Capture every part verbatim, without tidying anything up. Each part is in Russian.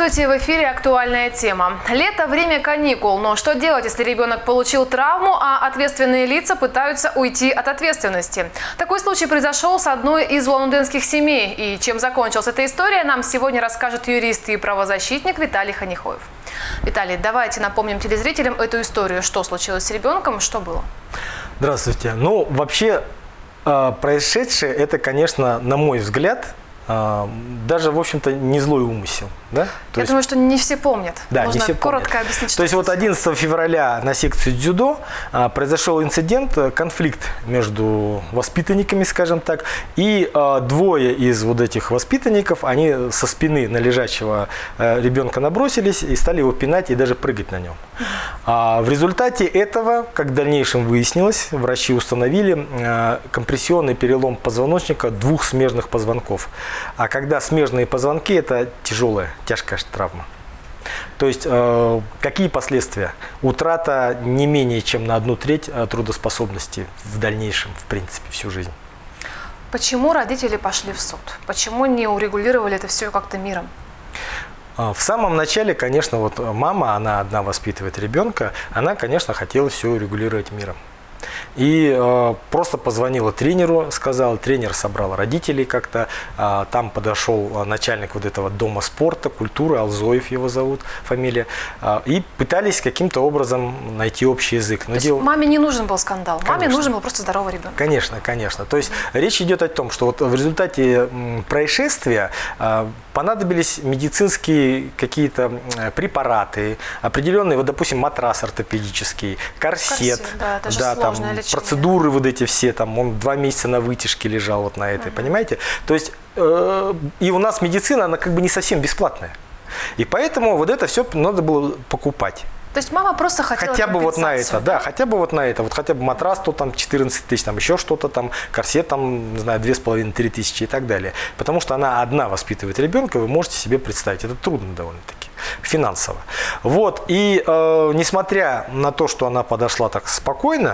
Здравствуйте, в эфире «Актуальная тема». Лето – время каникул, но что делать, если ребенок получил травму, а ответственные лица пытаются уйти от ответственности? Такой случай произошел с одной из лондонских семей. И чем закончилась эта история, нам сегодня расскажет юрист и правозащитник Виталий Ханихоев. Виталий, давайте напомним телезрителям эту историю. Что случилось с ребенком, что было? Здравствуйте. Ну, вообще, происшедшее – это, конечно, на мой взгляд, даже, в общем-то, не злой умысел. Да? Я То есть, думаю, что не все помнят. Да, Можно не все коротко помнят. объяснить, что То есть вот одиннадцатого февраля на секции дзюдо а, произошел инцидент, конфликт между воспитанниками, скажем так, и а, двое из вот этих воспитанников, они со спины на лежачего а, ребенка набросились и стали его пинать и даже прыгать на нем. А, в результате этого, как в дальнейшем выяснилось, врачи установили а, компрессионный перелом позвоночника двух смежных позвонков. А когда смежные позвонки, это тяжелая, тяжкая травма. То есть, э, какие последствия? Утрата не менее чем на одну треть трудоспособности в дальнейшем, в принципе, всю жизнь. Почему родители пошли в суд? Почему не урегулировали это все как-то миром? В самом начале, конечно, вот мама, она одна воспитывает ребенка, она, конечно, хотела все урегулировать миром. И э, просто позвонила тренеру, сказала, тренер собрал родителей как-то, э, там подошел начальник вот этого дома спорта, культуры, Алзоев его зовут, фамилия, э, и пытались каким-то образом найти общий язык. Но То дел... есть маме не нужен был скандал, Конечно. маме нужен был просто здоровый ребенок. Конечно, конечно. То есть речь идет о том, что вот в результате происшествия э, понадобились медицинские какие-то препараты, определенные, вот, допустим, матрас ортопедический, корсет, Корсет, да, это же да, там, лечение. процедуры вот эти все, там, он два месяца на вытяжке лежал вот на этой, uh-huh. понимаете? То есть, э, и у нас медицина, она как бы не совсем бесплатная. И поэтому вот это все надо было покупать. То есть мама просто хотела хотя бы вот на это, да? да, хотя бы вот на это, вот хотя бы матрас, то там четырнадцать тысяч, там еще что-то там, корсет там, не знаю, две с половиной — три тысячи и так далее. Потому что она одна воспитывает ребенка, вы можете себе представить, это трудно довольно-таки, финансово. Вот, и э, несмотря на то, что она подошла так спокойно,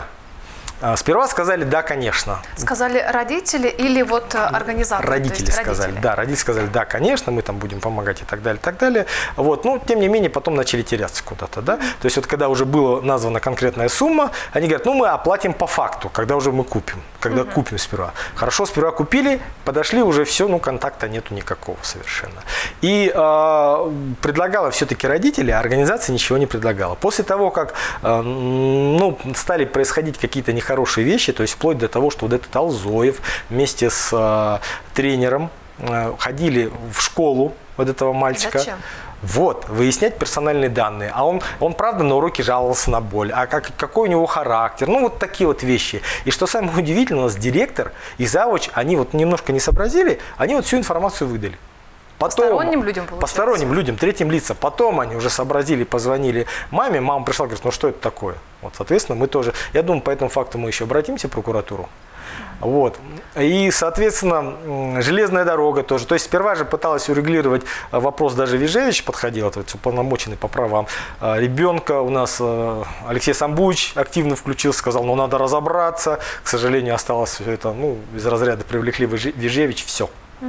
сперва сказали «да, конечно». Сказали родители или вот организаторы? Родители сказали, родители. да, родители сказали «да, конечно, мы там будем помогать» и так далее, и так далее. Вот, но тем не менее потом начали теряться куда-то, да. То есть вот когда уже была названа конкретная сумма, они говорят, ну мы оплатим по факту, когда уже мы купим, когда угу. купим сперва. Хорошо, сперва купили, подошли, уже все, ну контакта нету никакого совершенно. И э, предлагала все-таки родители, а организация ничего не предлагала. После того, как э, ну, стали происходить какие-то нехорошие хорошие вещи, то есть вплоть до того, что вот этот Алзоев вместе с э, тренером э, ходили в школу вот этого мальчика. Зачем? Вот, выяснять персональные данные. А он, он правда, на уроке жаловался на боль. А как, какой у него характер? Ну, вот такие вот вещи. И что самое удивительное, у нас директор и завуч, они вот немножко не сообразили, они вот всю информацию выдали. Потом, посторонним людям, получается? Посторонним людям, третьим лицам. Потом они уже сообразили, позвонили маме. Мама пришла, говорит, ну что это такое? Вот, соответственно, мы тоже, я думаю, по этому факту мы еще обратимся в прокуратуру. Вот. И, соответственно, железная дорога тоже. То есть сперва же пыталась урегулировать вопрос, даже Вижевич подходил, то есть уполномоченный по правам ребенка. У нас Алексей Самбуевич активно включился, сказал, ну надо разобраться. К сожалению, осталось все это, ну, из разряда привлекли Вижевич, все. Угу.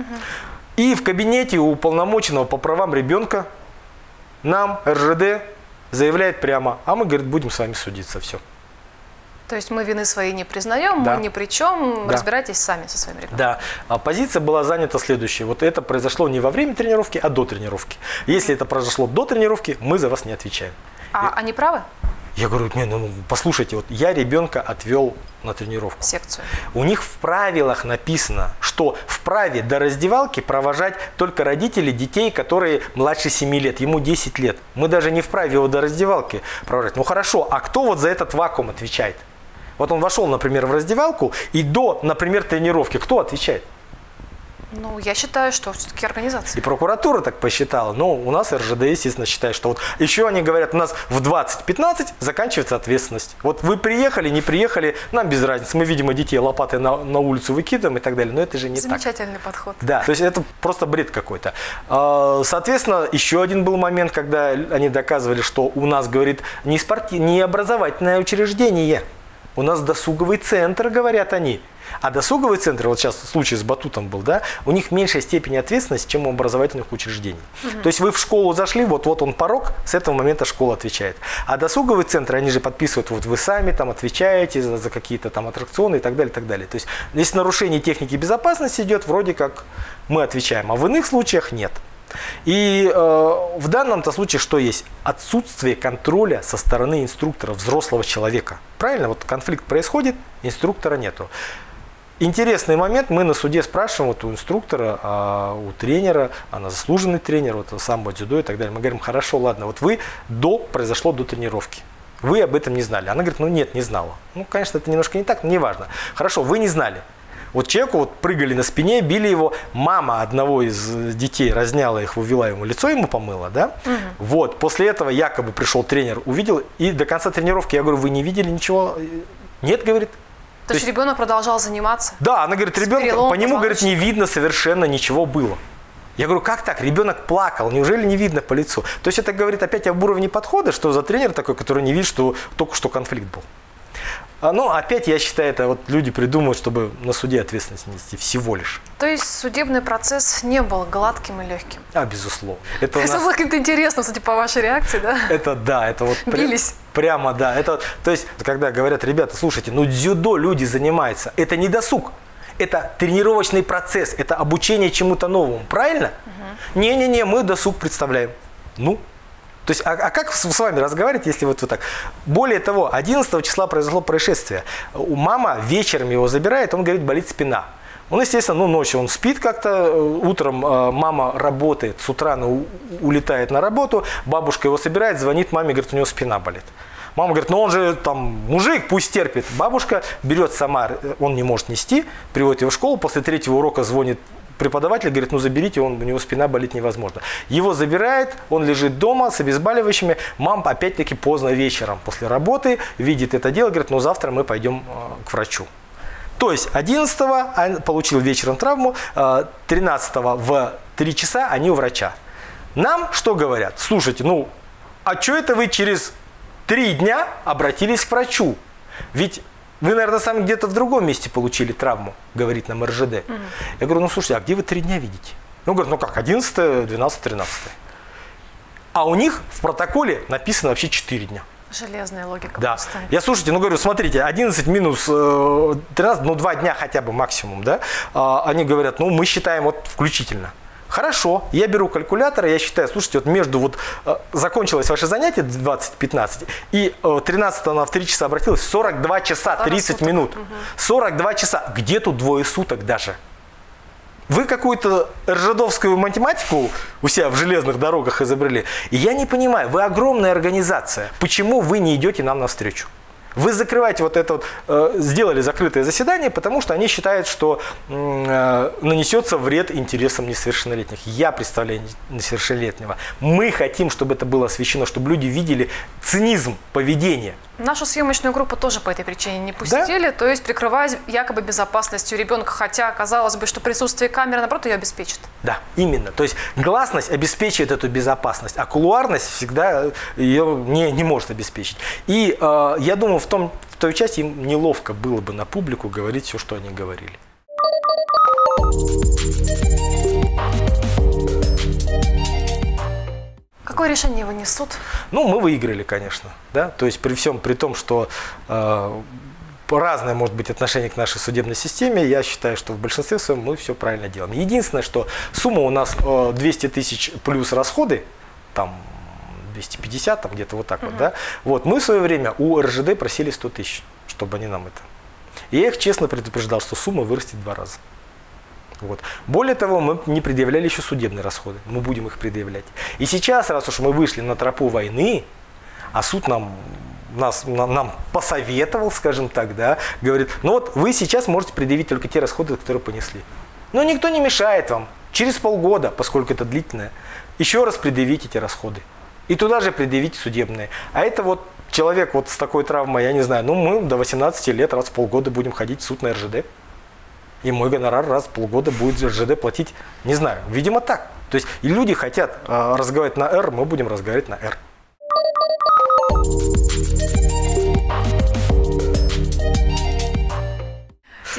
И в кабинете у уполномоченного по правам ребенка нам эр жэ дэ заявляет прямо, а мы, говорит, будем с вами судиться, все. То есть мы вины свои не признаем, да. мы ни при чем, да. разбирайтесь сами со своим ребенком. Да, а позиция была занята следующей. Вот это произошло не во время тренировки, а до тренировки. Если mm-hmm. это произошло до тренировки, мы за вас не отвечаем. А И... они правы? Я говорю, не, ну послушайте, вот я ребенка отвел на тренировку. Секцию. У них в правилах написано, что вправе до раздевалки провожать только родители детей, которые младше семи лет, ему десять лет. Мы даже не вправе его до раздевалки провожать. Ну хорошо, а кто вот за этот вакуум отвечает? Вот он вошел, например, в раздевалку, и до, например, тренировки кто отвечает? Ну, я считаю, что все-таки организация. И прокуратура так посчитала. Но у нас эр жэ дэ, естественно, считает, что вот еще они говорят, у нас в двадцать пятнадцать заканчивается ответственность. Вот вы приехали, не приехали, нам без разницы. Мы, видимо, детей лопатой на, на улицу выкидываем и так далее. Но это же не так. Замечательный подход. Да, то есть это просто бред какой-то. Соответственно, еще один был момент, когда они доказывали, что у нас, говорит, не, спорти... не образовательное учреждение. у нас досуговый центр, говорят они. А досуговый центр, вот сейчас случай с батутом был, да, у них меньшая степень ответственности, чем у образовательных учреждений. Угу. То есть вы в школу зашли, вот-вот он порог, с этого момента школа отвечает. А досуговый центр, они же подписывают, вот вы сами там отвечаете за, за какие-то там аттракционы и так далее, и так далее. То есть если нарушение техники безопасности идет, вроде как мы отвечаем, а в иных случаях нет. И э, в данном-то случае что есть? Отсутствие контроля со стороны инструктора, взрослого человека. Правильно? Вот конфликт происходит, инструктора нету. Интересный момент, мы на суде спрашиваем вот у инструктора, а, у тренера, она заслуженный тренер, вот самбо, дзюдо и так далее. Мы говорим, хорошо, ладно, вот вы до, произошло до тренировки. Вы об этом не знали. Она говорит, ну нет, не знала. Ну, конечно, это немножко не так, но неважно. Хорошо, вы не знали. Вот человеку вот прыгали на спине, били его, мама одного из детей разняла их, увела ему, лицо ему помыла, да? Угу. Вот, после этого якобы пришел тренер, увидел, и до конца тренировки, я говорю, вы не видели ничего? Нет, говорит. То, То есть ребенок продолжал заниматься? Да, она говорит, ребенок, по нему, говорит, не видно совершенно ничего было. Я говорю, как так? Ребенок плакал, неужели не видно по лицу? То есть это говорит опять об уровне подхода, что за тренер такой, который не видит, что только что конфликт был. Ну, опять, я считаю, это вот люди придумывают, чтобы на суде ответственность нести всего лишь. То есть судебный процесс не был гладким и легким? А, безусловно. Это, это нас... было как-то интересно, кстати, по вашей реакции, да? Это да, это вот бились. Прямо, да. Это, то есть, когда говорят, ребята, слушайте, ну дзюдо люди занимаются, это не досуг, это тренировочный процесс, это обучение чему-то новому, правильно? Не-не-не, угу. Мы досуг представляем. Ну, то есть, а, а как с вами разговаривать, если вот, вот так? Более того, одиннадцатого числа произошло происшествие. У мама вечером его забирает, он говорит, болит спина. Он, естественно, ну, ночью он спит как-то, утром э, мама работает, с утра она у, улетает на работу, бабушка его собирает, звонит маме, говорит, у него спина болит. Мама говорит, ну он же там мужик, пусть терпит. Бабушка берет сама, он не может нести, приводит его в школу, после третьего урока звонит преподаватель, говорит, ну заберите, он, у него спина болит невозможно. Его забирает, он лежит дома с обезболивающими, мама опять-таки поздно вечером после работы видит это дело, говорит, ну завтра мы пойдем э, к врачу. То есть одиннадцатого получил вечером травму, тринадцатого в три часа они у врача. Нам что говорят? Слушайте, ну а что это вы через три дня обратились к врачу? Ведь вы, наверное, сами где-то в другом месте получили травму, говорит нам эр жэ дэ. Угу. Я говорю, ну слушайте, а где вы три дня видите? Ну, говорит, ну как, одиннадцатое, двенадцатое, тринадцатое. А у них в протоколе написано вообще четыре дня. Железная логика. Да. Просто. Я, слушайте, ну говорю, смотрите, одиннадцать минус тринадцать, ну два дня хотя бы максимум, да? А, они говорят, ну мы считаем вот включительно. Хорошо, я беру калькулятор, я считаю, слушайте, вот между вот э, закончилось ваше занятие двадцать пятнадцать и э, тринадцатого она в три часа обратилась, сорок два часа тридцать минут. Угу. сорок два часа, где тут двое суток даже? Вы какую-то ржедовскую математику у себя в железных дорогах изобрели. И я не понимаю, вы огромная организация, почему вы не идете нам навстречу? Вы закрываете вот это вот, э, сделали закрытое заседание, потому что они считают, что э, нанесется вред интересам несовершеннолетних. Я представляю несовершеннолетнего. Мы хотим, чтобы это было освещено, чтобы люди видели цинизм поведения. Нашу съемочную группу тоже по этой причине не пустили, да? То есть прикрываясь якобы безопасностью ребенка, хотя казалось бы, что присутствие камеры, наоборот, ее обеспечит. Да, именно. То есть гласность обеспечивает эту безопасность, а кулуарность всегда ее не, не может обеспечить. И э, я думаю, в, том, в той части им неловко было бы на публику говорить все, что они говорили. Какое решение вынесут? Ну, мы выиграли, конечно. Да? То есть при всем, при том, что э, разное может быть отношение к нашей судебной системе, я считаю, что в большинстве своем мы все правильно делаем. Единственное, что сумма у нас э, двести тысяч плюс расходы, там двести пятьдесят, там где-то вот так угу. вот, да. Вот, мы в свое время у эр жэ дэ просили сто тысяч, чтобы они нам это. И я их честно предупреждал, что сумма вырастет в два раза. Вот. Более того, мы не предъявляли еще судебные расходы, мы будем их предъявлять. И сейчас, раз уж мы вышли на тропу войны, а суд нам, нас, нам посоветовал, скажем так, да, говорит, ну вот вы сейчас можете предъявить только те расходы, которые понесли. Но никто не мешает вам через полгода, поскольку это длительное, еще раз предъявить эти расходы. И туда же предъявить судебные. А это вот человек вот с такой травмой, я не знаю, ну мы до восемнадцати лет раз в полгода будем ходить в суд на эр жэ дэ. И мой гонорар раз в полгода будет эр жэ дэ платить, не знаю, видимо так. То есть и люди хотят э, разговаривать на «Р», мы будем разговаривать на «Р».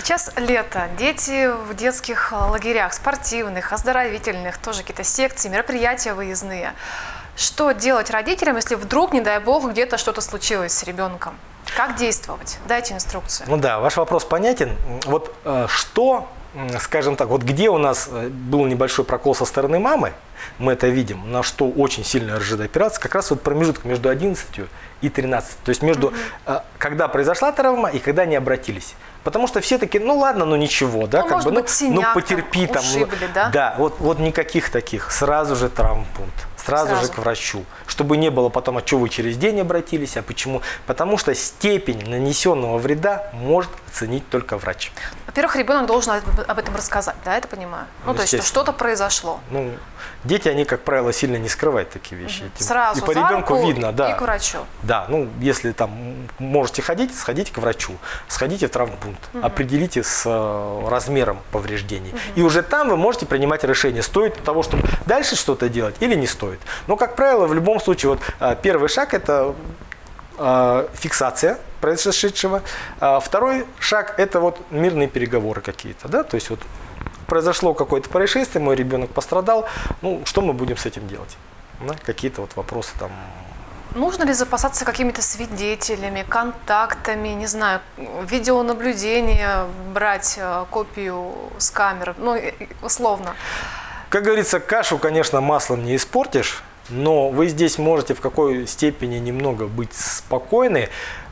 Сейчас лето, дети в детских лагерях, спортивных, оздоровительных, тоже какие-то секции, мероприятия выездные. Что делать родителям, если вдруг, не дай бог, где-то что-то случилось с ребенком? Как действовать? Дайте инструкцию. Ну да, ваш вопрос понятен. Вот э, что, скажем так, вот где у нас был небольшой прокол со стороны мамы, мы это видим, на что очень сильно РЖД опираться, как раз вот промежуток между одиннадцатью и тринадцатью. То есть между, mm-hmm. э, когда произошла травма и когда не обратились. Потому что все таки, ну ладно, ну ничего, да, ну, как бы, быть, ну, синяк, ну потерпи там. Ушибли, ну, да? Да, вот, вот никаких таких, сразу же травмпункт. Сразу, сразу же к врачу, чтобы не было потом, а что вы через день обратились, а почему? Потому что степень нанесенного вреда может оценить только врач. Во-первых, ребенок должен об этом рассказать, да, я это понимаю? Ну, то есть, что что-то произошло. Ну, дети, они, как правило, сильно не скрывают такие вещи. Угу. Сразу и по ребенку видно, да. И к врачу. Да, ну, если там можете ходить, сходите к врачу, сходите в травмпункт, угу. определите с э, размером повреждений. Угу. И уже там вы можете принимать решение, стоит того, чтобы дальше что-то делать или не стоит. Но, как правило, в любом случае, вот первый шаг – это э, фиксация произошедшего. А второй шаг – это вот мирные переговоры какие-то, да, то есть вот произошло какое-то происшествие, мой ребенок пострадал, ну, что мы будем с этим делать? Да? Какие-то вот вопросы там. Нужно ли запасаться какими-то свидетелями, контактами, не знаю, видеонаблюдение, брать копию с камер, ну, условно? Как говорится, кашу, конечно, маслом не испортишь, но вы здесь можете в какой степени немного быть спокойны.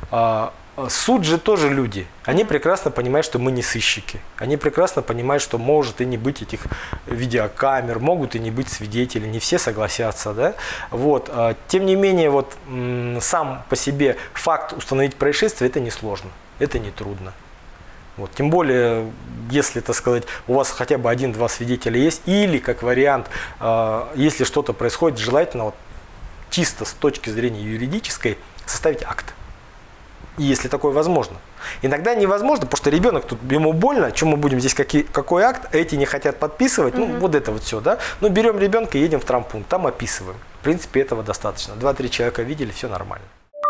Суд же тоже люди. Они прекрасно понимают, что мы не сыщики. Они прекрасно понимают, что может и не быть этих видеокамер, могут и не быть свидетелей. Не все согласятся, да? Вот. Тем не менее, вот сам по себе факт установить происшествие – это несложно, это не трудно. Вот. Тем более, если, так сказать, у вас хотя бы один-два свидетеля есть, или, как вариант, э, если что-то происходит, желательно вот, чисто с точки зрения юридической составить акт. И если такое возможно. Иногда невозможно, потому что ребенок, тут ему больно, что мы будем здесь, какие, какой акт, эти не хотят подписывать, mm-hmm. ну вот это вот все, да. Ну берем ребенка, едем в травмпункт, там описываем. В принципе, этого достаточно. Два-три человека видели, все нормально.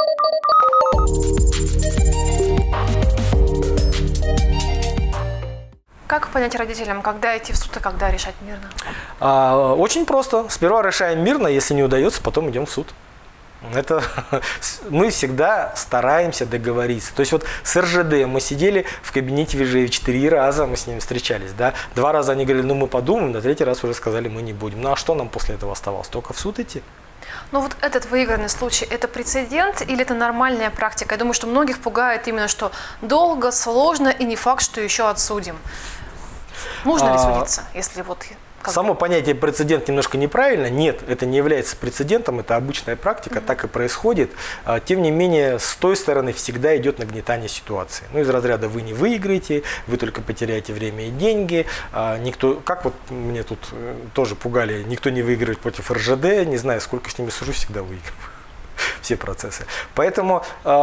Как понять родителям, когда идти в суд и когда решать мирно? А, очень просто. Сперва решаем мирно, если не удается, потом идем в суд. Это мы всегда стараемся договориться. То есть вот с РЖД мы сидели в кабинете Вижевич три раза, мы с ними встречались, да. Два раза они говорили, ну мы подумаем, на третий раз уже сказали, мы не будем. Ну а что нам после этого оставалось? Только в суд идти? Но вот этот выигранный случай, это прецедент или это нормальная практика? Я думаю, что многих пугает именно, что долго, сложно и не факт, что еще отсудим. Нужно ли судиться, если вот... Само понятие прецедент немножко неправильно. Нет, это не является прецедентом, это обычная практика, mm-hmm. так и происходит. Тем не менее, с той стороны всегда идет нагнетание ситуации. Ну, из разряда вы не выиграете, вы только потеряете время и деньги. Никто, как вот мне тут тоже пугали, никто не выигрывает против РЖД, не знаю, сколько с ними сужу, всегда выигрываю. Все процессы. Поэтому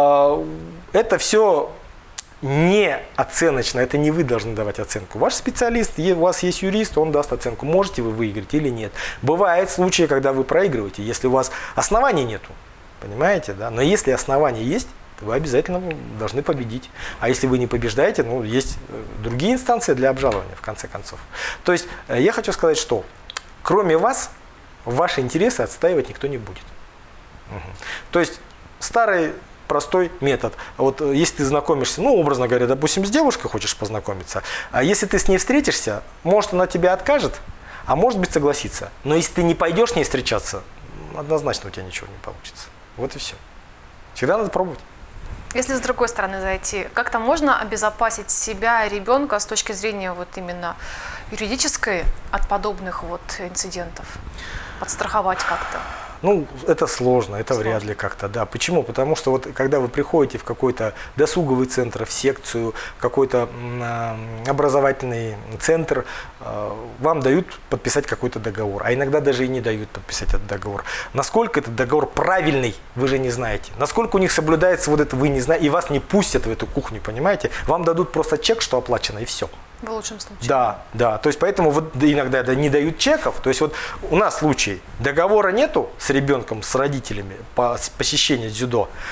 это все... не оценочно, это не вы должны давать оценку. Ваш специалист, у вас есть юрист, он даст оценку, можете вы выиграть или нет. Бывают случаи, когда вы проигрываете, если у вас оснований нету, понимаете, да? Но если основания есть, то вы обязательно должны победить. А если вы не побеждаете, ну, есть другие инстанции для обжалования, в конце концов. То есть, я хочу сказать, что кроме вас, ваши интересы отстаивать никто не будет. Угу. То есть, старый... простой метод. Вот если ты знакомишься, ну, образно говоря, допустим, с девушкой хочешь познакомиться, а если ты с ней встретишься, может, она тебя откажет, а может быть, согласится. Но если ты не пойдешь с ней встречаться, однозначно у тебя ничего не получится. Вот и все. Всегда надо пробовать. Если с другой стороны зайти, как-то можно обезопасить себя и ребенка с точки зрения вот именно юридической от подобных вот инцидентов? Подстраховать как-то? Ну, это сложно, это сложно. Вряд ли как-то, да. Почему? Потому что вот когда вы приходите в какой-то досуговый центр, в секцию, какой-то э, образовательный центр, э, вам дают подписать какой-то договор, а иногда даже и не дают подписать этот договор. Насколько этот договор правильный, вы же не знаете. Насколько у них соблюдается вот это, вы не знаете, и вас не пустят в эту кухню, понимаете? Вам дадут просто чек, что оплачено, и все. В лучшем случае. Да, да. То есть поэтому вот иногда не дают чеков. То есть вот у нас случай, договора нету с ребенком, с родителями по посещению дзюдо.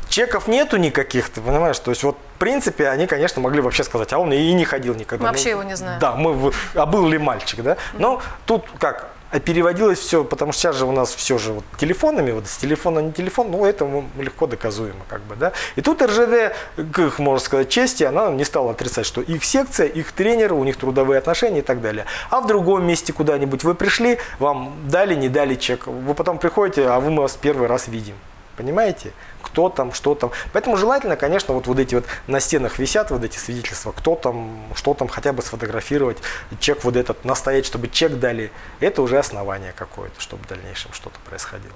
чеков нету никаких, ты понимаешь? То есть вот в принципе они, конечно, могли вообще сказать, а он и не ходил никогда. Мы вообще ну, его не знаем. Да, мы, а был ли мальчик, да? Но тут как? А переводилось все, потому что сейчас же у нас все же вот телефонами, вот с телефона не телефон, ну это легко доказуемо, как бы, да. И тут эр жэ дэ, к их, можно сказать, чести, она не стала отрицать, что их секция, их тренеры, у них трудовые отношения и так далее. А в другом месте куда-нибудь вы пришли, вам дали, не дали чек, вы потом приходите, а вы мы вас первый раз видим. Понимаете? Кто там, что там. Поэтому желательно, конечно, вот, вот эти вот на стенах висят вот эти свидетельства, кто там, что там, хотя бы сфотографировать, чек вот этот, настоять, чтобы чек дали. Это уже основание какое-то, чтобы в дальнейшем что-то происходило.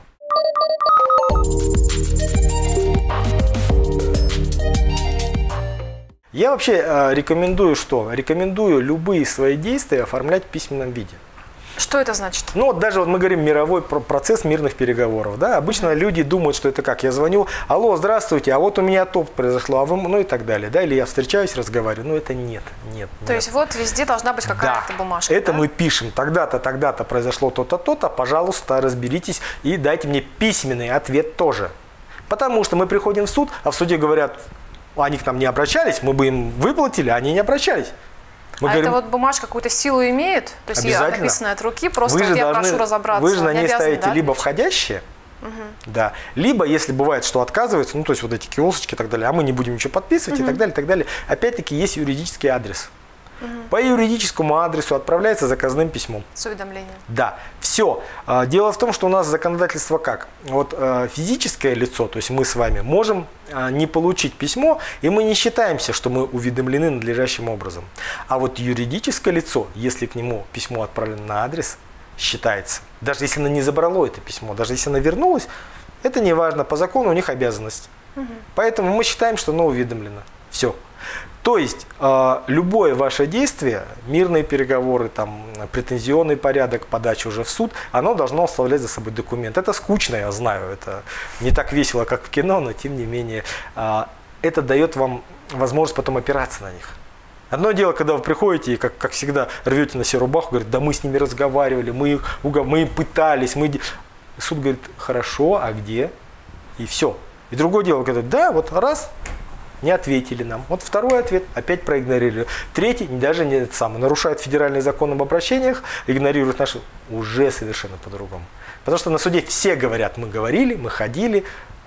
Я вообще э, рекомендую что? Рекомендую любые свои действия оформлять в письменном виде. Что это значит? Ну вот даже вот мы говорим мировой процесс мирных переговоров, да, обычно люди думают, что это как, я звоню, алло, здравствуйте, а вот у меня топ произошло, а вы, ну и так далее, да, или я встречаюсь, разговариваю, ну это нет, нет. То нет. есть вот везде должна быть какая-то да, бумажка. Это да? мы пишем, тогда-то, тогда-то произошло то-то, то-то, пожалуйста, разберитесь и дайте мне письменный ответ тоже. Потому что мы приходим в суд, а в суде говорят, они к нам не обращались, мы бы им выплатили, а они не обращались. Мы а говорим, это вот бумажка какую-то силу имеет? То есть я написанная от руки, просто вы вот я должны, прошу разобраться. Вы же на ней ставите да, либо входящие, угу. да, либо если бывает, что отказывается, ну то есть вот эти киосочки и так далее, а мы не будем ничего подписывать угу. и так далее, и так далее. Опять-таки есть юридический адрес. Угу. По юридическому адресу отправляется заказным письмом. С уведомлением. Да, все. Дело в том, что у нас законодательство как? Вот физическое лицо, то есть мы с вами, можем не получить письмо, и мы не считаемся, что мы уведомлены надлежащим образом. А вот юридическое лицо, если к нему письмо отправлено на адрес, считается. Даже если оно не забрало это письмо, даже если оно вернулось, это не важно, по закону у них обязанность. Угу. Поэтому мы считаем, что оно уведомлено. Все. То есть э, любое ваше действие, мирные переговоры, там, претензионный порядок, подача уже в суд, оно должно оставлять за собой документ. Это скучно, я знаю, это не так весело, как в кино, но тем не менее э, это дает вам возможность потом опираться на них. Одно дело, когда вы приходите и, как, как всегда, рвете на себе рубаху, говорит, да мы с ними разговаривали, мы, мы пытались, мы... Суд говорит, хорошо, а где? И все. И другое дело, когда, да, вот раз... не ответили нам. Вот второй ответ опять проигнорировали. Третий даже не это самое, нарушает федеральный закон об обращениях, игнорирует наши, уже совершенно по-другому. Потому что на суде все говорят, мы говорили, мы ходили,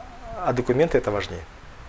а документы это важнее,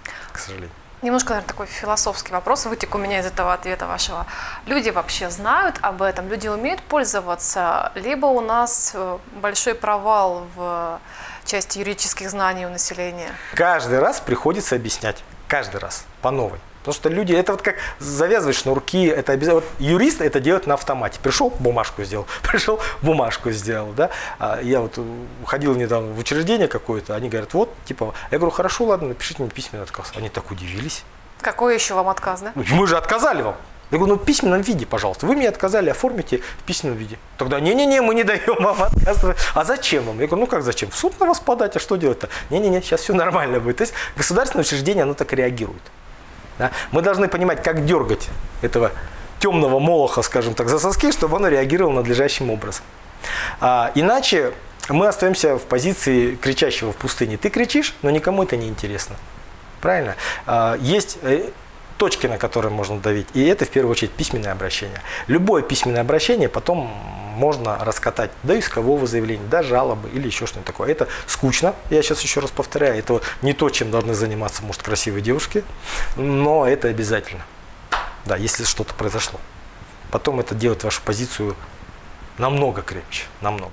к сожалению. Немножко, наверное, такой философский вопрос вытек у меня из этого ответа вашего. Люди вообще знают об этом? Люди умеют пользоваться? Либо у нас большой провал в части юридических знаний у населения? Каждый раз приходится объяснять. Каждый раз, по новой. Потому что люди, это вот как завязывать шнурки, это обязательно. Вот юрист это делает на автомате. Пришел, бумажку сделал, пришел, бумажку сделал. Да? А я вот ходил недавно в учреждение какое-то, они говорят, вот, типа, я говорю, хорошо, ладно, напишите мне письменный отказ. Они так удивились. Какой еще вам отказ, да? Мы же отказали вам. Я говорю, ну в письменном виде, пожалуйста. Вы мне отказали, оформите в письменном виде. Тогда, не-не-не, мы не даем вам отказ. А зачем вам? Я говорю, ну как зачем? В суд на вас подать, а что делать-то? Не-не-не, сейчас все нормально будет. То есть государственное учреждение, оно так реагирует. Да? Мы должны понимать, как дергать этого темного молоха, скажем так, за соски, чтобы оно реагировало надлежащим образом. А, иначе мы остаемся в позиции кричащего в пустыне. Ты кричишь, но никому это не интересно. Правильно? А, есть... точки, на которые можно давить, и это в первую очередь письменное обращение. Любое письменное обращение потом можно раскатать до искового заявления, до жалобы или еще что-нибудь такое. Это скучно, я сейчас еще раз повторяю, это не то, чем должны заниматься, может, красивые девушки, но это обязательно, да, если что-то произошло. Потом это делает вашу позицию намного крепче, намного.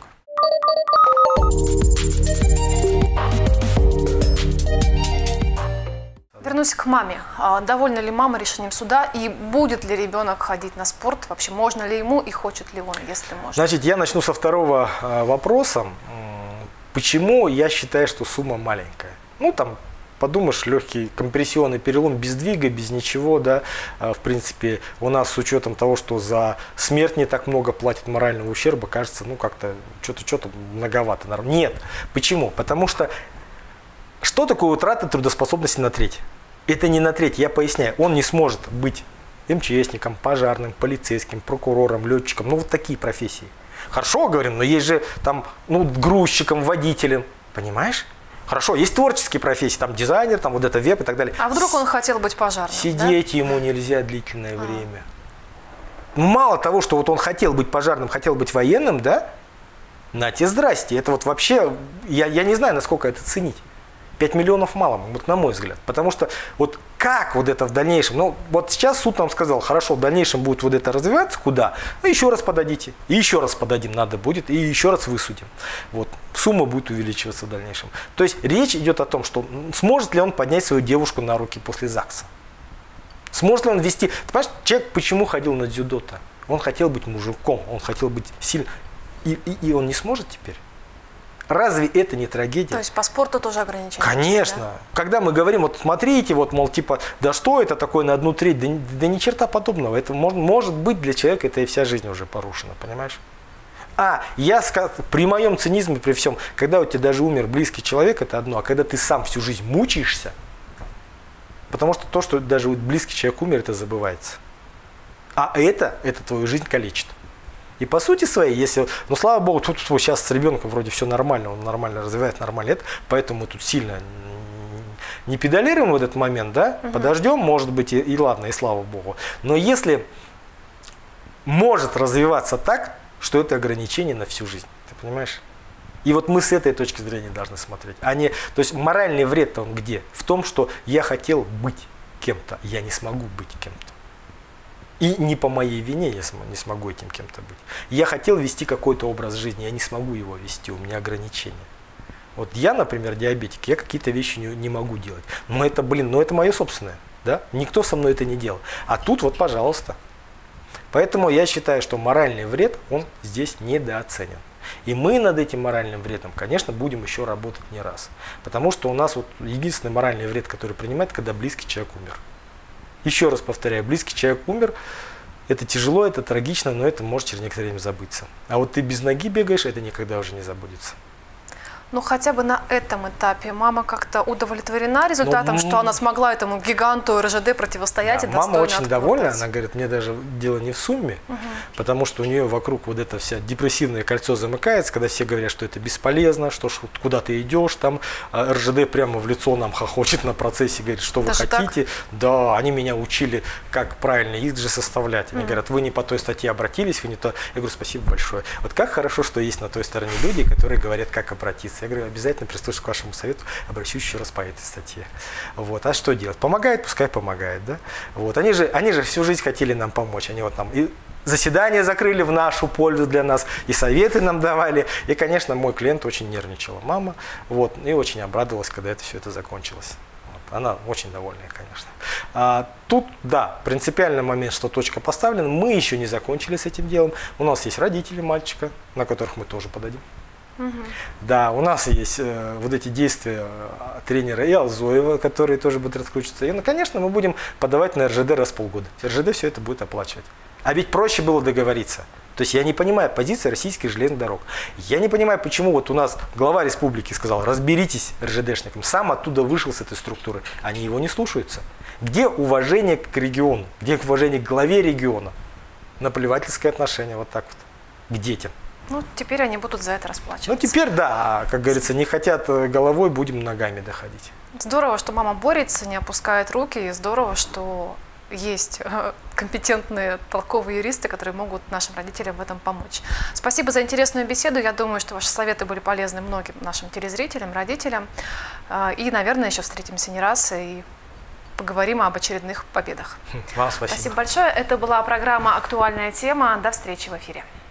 Вернусь к маме. Довольна ли мама решением суда и будет ли ребенок ходить на спорт? Вообще, можно ли ему и хочет ли он, если можно? Значит, я начну со второго вопроса. Почему я считаю, что сумма маленькая? Ну, там, подумаешь, легкий компрессионный перелом без двига, без ничего, да. В принципе, у нас с учетом того, что за смерть не так много платит морального ущерба, кажется, ну, как-то что-то что-то многовато. Нет. Почему? Потому что что такое утрата трудоспособности на треть? Это не на треть, я поясняю. Он не сможет быть эм че эсником, пожарным, полицейским, прокурором, летчиком. Ну, вот такие профессии. Хорошо, говорим, но есть же там, ну, грузчиком, водителем. Понимаешь? Хорошо, есть творческие профессии, там дизайнер, там вот это веб и так далее. А вдруг он хотел быть пожарным? Сидеть да? ему нельзя длительное а. время. Ну, мало того, что вот он хотел быть пожарным, хотел быть военным, да? На те здрасте. Это вот вообще, я, я не знаю, насколько это ценить. пять миллионов мало, вот на мой взгляд. Потому что вот как вот это в дальнейшем, ну вот сейчас суд нам сказал, хорошо, в дальнейшем будет вот это развиваться, куда? Ну еще раз подадите, и еще раз подадим надо будет, и еще раз высудим. Вот, сумма будет увеличиваться в дальнейшем. То есть речь идет о том, что сможет ли он поднять свою девушку на руки после ЗАГСа. Сможет ли он вести... Ты понимаешь, человек почему ходил на дзюдо-то? Он хотел быть мужиком, он хотел быть сильным. И, и, и он не сможет теперь? Разве это не трагедия? То есть по спорту тоже ограничения? Конечно. Да? Когда мы говорим, вот смотрите, вот, мол, типа, да что это такое на одну треть? Да, да ни черта подобного. Это может, может быть для человека, это и вся жизнь уже порушена, понимаешь? А, я скажу, при моем цинизме, при всем, когда у тебя даже умер близкий человек, это одно, а когда ты сам всю жизнь мучаешься, потому что то, что даже близкий человек умер, это забывается. А это, это твою жизнь калечит. И по сути своей, если, ну слава богу, тут, тут сейчас с ребенком вроде все нормально, он нормально развивает, нормально это, поэтому мы тут сильно не педалируем в этот момент, да, угу. подождем, может быть, и, и ладно, и слава богу. Но если может развиваться так, что это ограничение на всю жизнь, ты понимаешь? И вот мы с этой точки зрения должны смотреть. А не, то есть моральный вред-то он где? В том, что я хотел быть кем-то, я не смогу быть кем-то. И не по моей вине я не смогу этим кем-то быть. Я хотел вести какой-то образ жизни, я не смогу его вести, у меня ограничения. Вот я, например, диабетик, я какие-то вещи не, не могу делать. Но это, блин, ну это мое собственное. Да? Никто со мной это не делал. А тут вот, пожалуйста. Поэтому я считаю, что моральный вред, он здесь недооценен. И мы над этим моральным вредом, конечно, будем еще работать не раз. Потому что у нас вот единственный моральный вред, который принимает, когда близкий человек умер. Еще раз повторяю, близкий человек умер, это тяжело, это трагично, но это может через некоторое время забыться. А вот ты без ноги бегаешь, это никогда уже не забудется. Ну, хотя бы на этом этапе мама как-то удовлетворена результатом, ну, что она смогла этому гиганту РЖД противостоять, да, и достойно мама очень отработать. довольна, она говорит, мне даже дело не в сумме, угу. потому что у нее вокруг вот это вся депрессивное кольцо замыкается, когда все говорят, что это бесполезно, что куда ты идешь, там РЖД прямо в лицо нам хохочет на процессе, говорит, что вы даже хотите. Так? Да, они меня учили, как правильно иск же составлять. Они угу. говорят, вы не по той статье обратились, вы не то. Я говорю, спасибо большое. Вот как хорошо, что есть на той стороне люди, которые говорят, как обратиться. Я говорю, обязательно прислушаюсь к вашему совету, обращусь еще раз по этой статье. Вот. А что делать? Помогает, пускай помогает. Да? Вот. Они же, они же всю жизнь хотели нам помочь. Они вот нам и заседания закрыли в нашу пользу для нас, и советы нам давали. И, конечно, мой клиент очень нервничала, мама. Вот. И очень обрадовалась, когда это все это закончилось. Вот. Она очень довольная, конечно. А, тут, да, принципиальный момент, что точка поставлена. Мы еще не закончили с этим делом. У нас есть родители мальчика, на которых мы тоже подадим. Угу. Да, у нас есть э, вот эти действия э, тренера и Алзоева, которые тоже будут раскручиваться. И, ну, конечно, мы будем подавать на РЖД раз в полгода. РЖД все это будет оплачивать. А ведь проще было договориться. То есть я не понимаю позиции российских железных дорог. Я не понимаю, почему вот у нас глава республики сказал, разберитесь РЖДшникам. Сам оттуда вышел с этой структуры. Они его не слушаются. Где уважение к региону? Где уважение к главе региона? Наплевательское отношение вот так вот к детям. Ну, теперь они будут за это расплачиваться. Ну, теперь да, как говорится, не хотят головой, будем ногами доходить. Здорово, что мама борется, не опускает руки, и здорово, что есть компетентные, толковые юристы, которые могут нашим родителям в этом помочь. Спасибо за интересную беседу. Я думаю, что ваши советы были полезны многим нашим телезрителям, родителям. И, наверное, еще встретимся не раз и поговорим об очередных победах. Вам спасибо. Спасибо большое. Это была программа «Актуальная тема». До встречи в эфире.